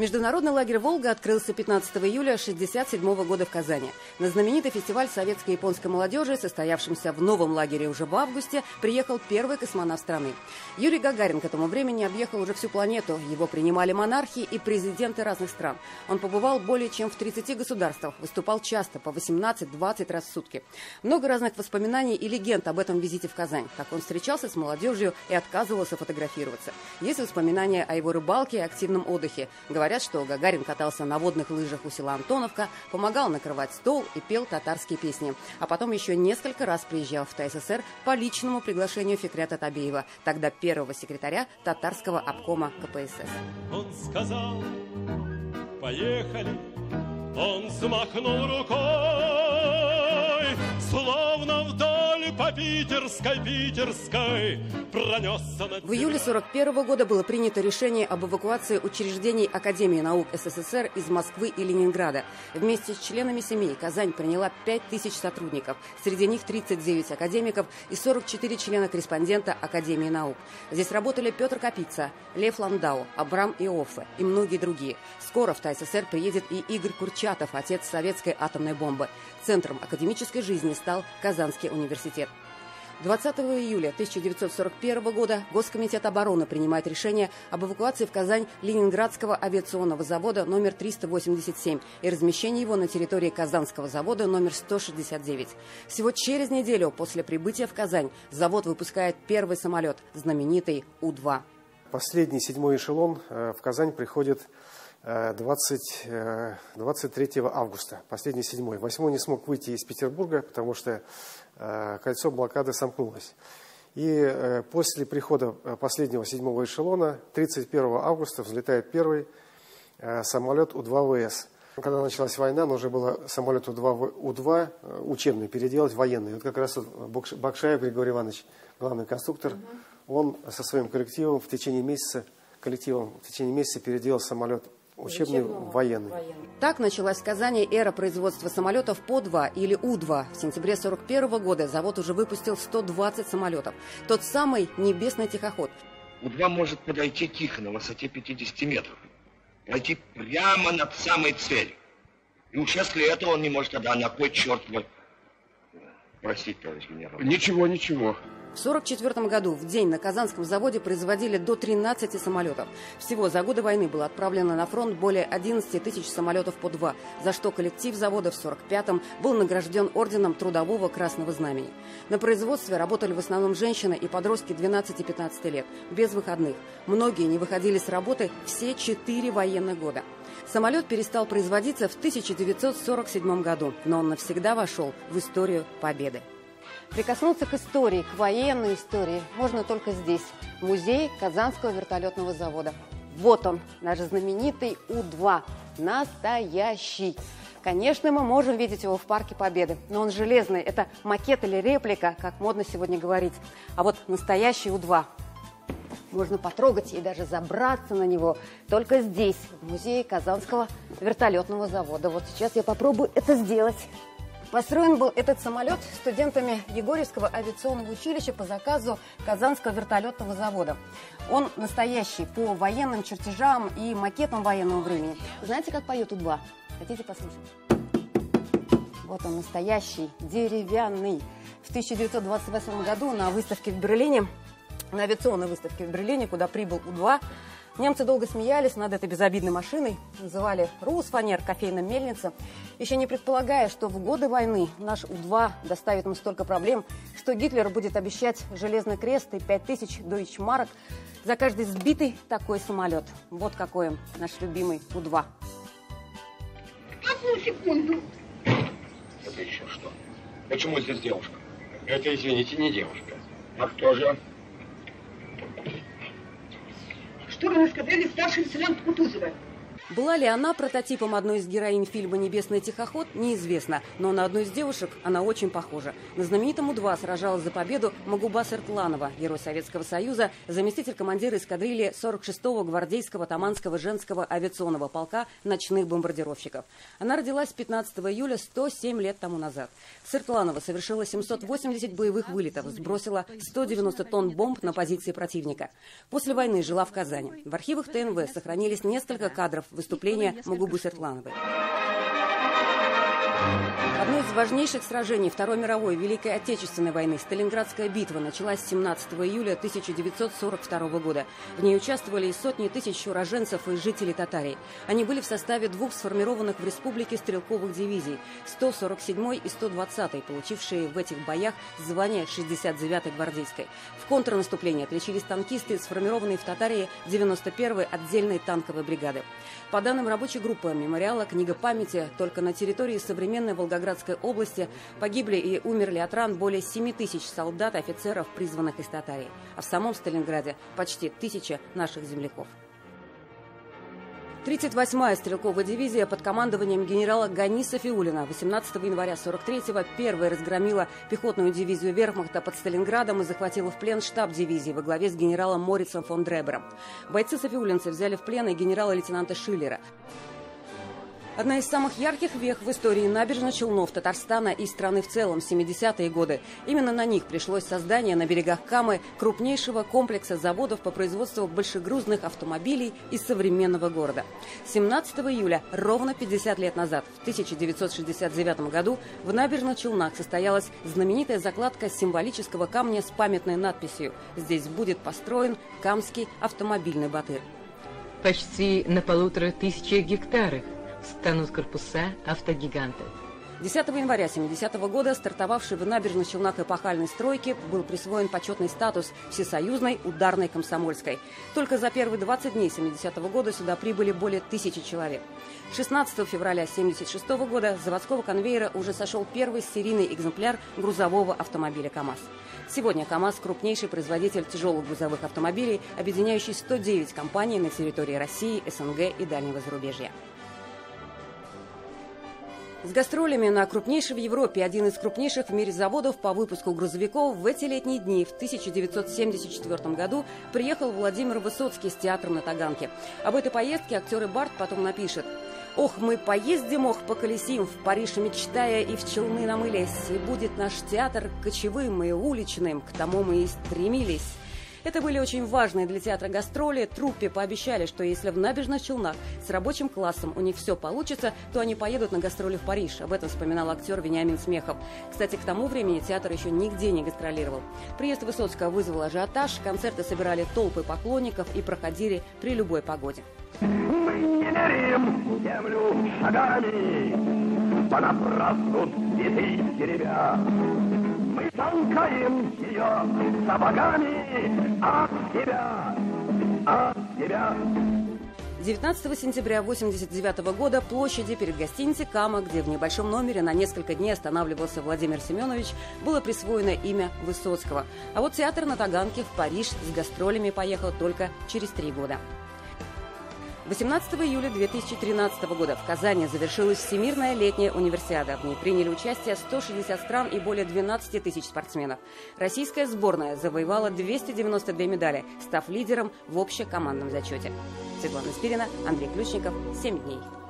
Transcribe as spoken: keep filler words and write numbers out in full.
Международный лагерь «Волга» открылся пятнадцатого июля тысяча девятьсот шестьдесят седьмого года в Казани. На знаменитый фестиваль советско-японской молодежи, состоявшемся в новом лагере уже в августе, приехал первый космонавт страны. Юрий Гагарин к этому времени объехал уже всю планету. Его принимали монархи и президенты разных стран. Он побывал более чем в тридцати государствах, выступал часто, по восемнадцать-двадцать раз в сутки. Много разных воспоминаний и легенд об этом визите в Казань, как он встречался с молодежью и отказывался фотографироваться. Есть воспоминания о его рыбалке и активном отдыхе. Говорят, что Гагарин катался на водных лыжах у села Антоновка, помогал накрывать стол и пел татарские песни. А потом еще несколько раз приезжал в ТССР по личному приглашению Фикрета Табеева, тогда первого секретаря татарского обкома КПСС. Он сказал: поехали, он взмахнул рукой, словно вдоль по питерской, питерской пронесся над... В июле сорок первого года было принято решение об эвакуации учреждений Академии наук СССР из Москвы и Ленинграда. Вместе с членами семей Казань приняла пять тысяч сотрудников. Среди них тридцать девять академиков и сорок четыре члена-корреспондента Академии наук. Здесь работали Петр Капица, Лев Ландау, Абрам Иоффе и многие другие. Скоро в ТССР приедет и Игорь Курчатов, отец советской атомной бомбы. Центром академической жизни стал Казанский университет. двадцатого июля тысяча девятьсот сорок первого года Госкомитет обороны принимает решение об эвакуации в Казань Ленинградского авиационного завода номер триста восемьдесят семь и размещении его на территории Казанского завода номер сто шестьдесят девять. Всего через неделю после прибытия в Казань завод выпускает первый самолет, знаменитый У два. Последний, седьмой эшелон в Казань приходит двадцать, двадцать третьего августа, последний седьмой. Восьмой не смог выйти из Петербурга, потому что кольцо блокады сомкнулось. И после прихода последнего седьмого эшелона тридцать первого августа взлетает первый самолет У два вэ эс. Когда началась война, нужно было самолет У два учебный переделать в военный. Вот как раз вот Бакшаев Григорий Иванович, главный конструктор, он со своим коллективом в течение месяца, коллективом в течение месяца переделал самолет учебный в военный. Так началась в Казани эра производства самолетов По два или У два. В сентябре сорок первого года завод уже выпустил сто двадцать самолетов. Тот самый небесный тихоход. У два может подойти тихо на высоте пятидесяти метров. Пройти прямо над самой целью. И уж если этого он не может, тогда на кой черт вы... Простите, товарищ генерал. Ничего, ничего. В сорок четвёртом году в день на Казанском заводе производили до тринадцати самолетов. Всего за годы войны было отправлено на фронт более одиннадцати тысяч самолетов По два, за что коллектив завода в сорок пятом был награжден орденом Трудового Красного Знамени. На производстве работали в основном женщины и подростки двенадцати-пятнадцати лет, без выходных. Многие не выходили с работы все четыре военных года. Самолет перестал производиться в тысяча девятьсот сорок седьмом году, но он навсегда вошел в историю Победы. Прикоснуться к истории, к военной истории можно только здесь, в музее Казанского вертолетного завода. Вот он, наш знаменитый У два, настоящий. Конечно, мы можем видеть его в Парке Победы, но он железный, это макет или реплика, как модно сегодня говорить. А вот настоящий У два. Можно потрогать и даже забраться на него только здесь, в музее Казанского вертолетного завода. Вот сейчас я попробую это сделать. Построен был этот самолет студентами Егорьевского авиационного училища по заказу Казанского вертолетного завода. Он настоящий, по военным чертежам и макетам военного времени. Знаете, как поет У два? Хотите послушать? Вот он настоящий, деревянный. В тысяча девятьсот двадцать восьмом году на выставке в Берлине, на авиационной выставке в Берлине, куда прибыл У два, немцы долго смеялись над этой безобидной машиной, называли «Русфанер», «Кофейная мельница», еще не предполагая, что в годы войны наш У два доставит им столько проблем, что Гитлер будет обещать железный крест и пять тысяч дойчмарок за каждый сбитый такой самолет. Вот какой он, наш любимый У два. Одну секунду. Это еще что? Почему здесь девушка? Это, извините, не девушка. А кто же? Что вы рассказали старший лейтенант Кутузова? Была ли она прототипом одной из героинь фильма «Небесный тихоход» неизвестно, но на одну из девушек она очень похожа. На знаменитом У два сражалась за победу Магубас Эртланова, герой Советского Союза, заместитель командира эскадрильи сорок шестого гвардейского Таманского женского авиационного полка ночных бомбардировщиков. Она родилась пятнадцатого июля сто семь лет тому назад. Эртланова совершила семьсот восемьдесят боевых вылетов, сбросила сто девяносто тонн бомб на позиции противника. После войны жила в Казани. В архивах ТНВ сохранились несколько кадров Выступление Магубы Сыртлановой. Одно из важнейших сражений Второй мировой Великой Отечественной войны, Сталинградская битва, началась семнадцатого июля тысяча девятьсот сорок второго года. В ней участвовали и сотни тысяч уроженцев и жителей Татарии. Они были в составе двух сформированных в республике стрелковых дивизий – сто сорок седьмой и сто двадцатой, получившие в этих боях звание шестьдесят девятой гвардейской. В контрнаступлении отличились танкисты, сформированные в Татарии девяносто первой отдельной танковой бригады. По данным рабочей группы мемориала «Книга памяти», только на территории современной Волгоградской области погибли и умерли от ран более семи тысяч солдат и офицеров, призванных из Татарии. А в самом Сталинграде почти тысяча наших земляков. тридцать восьмая стрелковая дивизия под командованием генерала Гани Сафиуллина восемнадцатого января сорок третьего первой разгромила пехотную дивизию вермахта под Сталинградом и захватила в плен штаб дивизии во главе с генералом Морицем фон Дребером. Бойцы сафиуллинцы взяли в плен и генерала-лейтенанта Шиллера. Одна из самых ярких вех в истории набережных Челнов, Татарстана и страны в целом – семидесятые годы. Именно на них пришлось создание на берегах Камы крупнейшего комплекса заводов по производству большегрузных автомобилей из современного города. семнадцатого июля, ровно пятьдесят лет назад, в тысяча девятьсот шестьдесят девятом году, в набережных Челнах состоялась знаменитая закладка символического камня с памятной надписью «Здесь будет построен Камский автомобильный батыр». Почти на полутора тысячах гектарах станут корпуса автогигантов. десятого января семидесятого года стартовавший в набережных Челнах эпохальной стройке был присвоен почетный статус Всесоюзной ударной комсомольской. Только за первые двадцать дней семидесятого года сюда прибыли более тысячи человек. шестнадцатого февраля семьдесят шестого года с заводского конвейера уже сошел первый серийный экземпляр грузового автомобиля КАМАЗ. Сегодня КАМАЗ – крупнейший производитель тяжелых грузовых автомобилей, объединяющий сто девять компаний на территории России, СНГ и дальнего зарубежья. С гастролями на крупнейший в Европе, один из крупнейших в мире заводов по выпуску грузовиков, в эти летние дни в тысяча девятьсот семьдесят четвёртом году приехал Владимир Высоцкий с театром на Таганке. Об этой поездке актер и бард потом напишет: «Ох, мы поездим, ох, поколесим, в Париж мечтая и в Челны намылись, и будет наш театр кочевым и уличным, к тому мы и стремились». Это были очень важные для театра гастроли. Труппе пообещали, что если в набережных Челнах с рабочим классом у них все получится, то они поедут на гастроли в Париж. Об этом вспоминал актер Вениамин Смехов. Кстати, к тому времени театр еще нигде не гастролировал. Приезд Высоцкого вызвал ажиотаж, концерты собирали толпы поклонников и проходили при любой погоде. Мы не меряем землю шагами, понапрасну цветы теребя. Мы толкаем ее сапогами от себя, от себя. девятнадцатого сентября восемьдесят девятого года площади перед гостиницей «Кама», где в небольшом номере на несколько дней останавливался Владимир Семенович, было присвоено имя Высоцкого. А вот театр на Таганке в Париж с гастролями поехал только через три года. восемнадцатого июля две тысячи тринадцатого года в Казани завершилась Всемирная летняя универсиада. В ней приняли участие сто шестьдесят стран и более двенадцати тысяч спортсменов. Российская сборная завоевала двести девяносто две медали, став лидером в общекомандном зачете. Светлана Спирина, Андрей Ключников. Семь дней.